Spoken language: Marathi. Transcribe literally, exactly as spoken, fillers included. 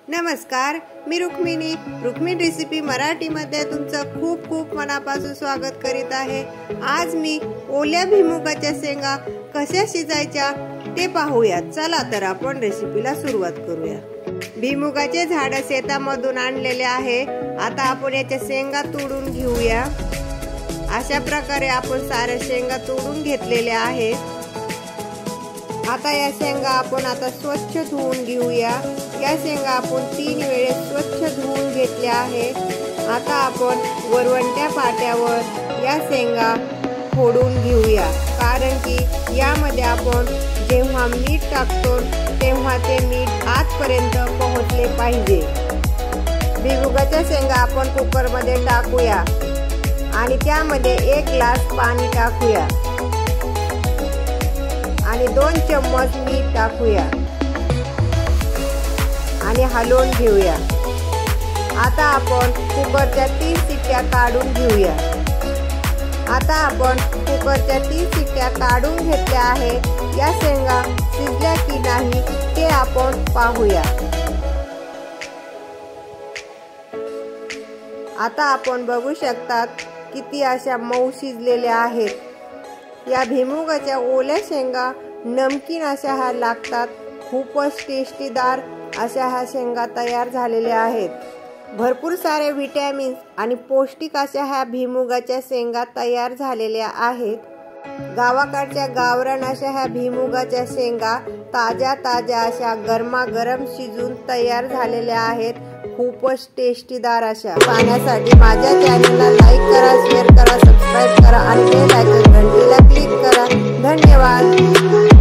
नमस्कार, मी रुक्मिणी रुक्मिणी रेसिपी मराठीमध्ये तुमचं खूप खूप मनापासून स्वागत करीत आहे। आज मी ओल्या भुईमुगाच्या शेंगा कशा शिजायच्या ते पाहूया। चला तर आपण रेसिपीला सुरुवात करूया। भुईमुगाचे झाड शेतामधून आणलेले आहे। आता आपण याच्या शेंगा तोडून घेऊया। अशा प्रकारे आपण सारे शेंगा तोडून घेतलेल्या आहेत। आता या शेंगा आपण आता स्वच्छ धुवून घेऊया। या शेंगा आपण तीन वेळेस स्वच्छ धुवून घेतल्या आहेत। आता आपण वरवंट्या पाट्यावर या शेंगा फोडून घेऊया, कारण की यामध्ये आपण जेव्हा मीठ टाकतो तेव्हा ते मीठ आतपर्यंत पोहोचले पाहिजे। भुईमुगाच्या शेंगा आपण कुकरमध्ये टाकूया आणि त्यामध्ये एक ग्लास पाणी टाकूया आणि दोन चम्मच मीठ टाकूया आणि हलवून घेऊया। आता आपण कुकरच्या तीन शिट्ट्या काढून घेऊया। आता आपण कुकरच्या तीन शिट्ट्या काढून घेतल्या आहे। या शेंगा शिजल्या की नाही ते आपण पाहूया। आता आपण बघू शकतात किती अशा मऊ शिजलेल्या आहेत। या भुईमुगाच्या ओल्या शेंगा नमकीन अशा ह्या लागतात। खूपच टेस्टीदार अशा ह्या शेंगा तयार झालेल्या आहेत। भरपूर सारे विटॅमिन्स आणि पौष्टिक अशा ह्या भुईमुगाच्या शेंगा तयार झालेल्या आहेत। गावाकडच्या गावरान अशा ह्या भुईमुगाच्या शेंगा ताज्या ताज्या अशा गरमागरम शिजून तयार झालेल्या आहेत। खूपच टेस्टीदार अशा। पाहण्यासाठी माझ्या चॅनलला लाईक करा, शेअर करा, सबस्क्राईब करा आणि बेल आयकॉन घंटीला क्लिक करा। धन्यवाद।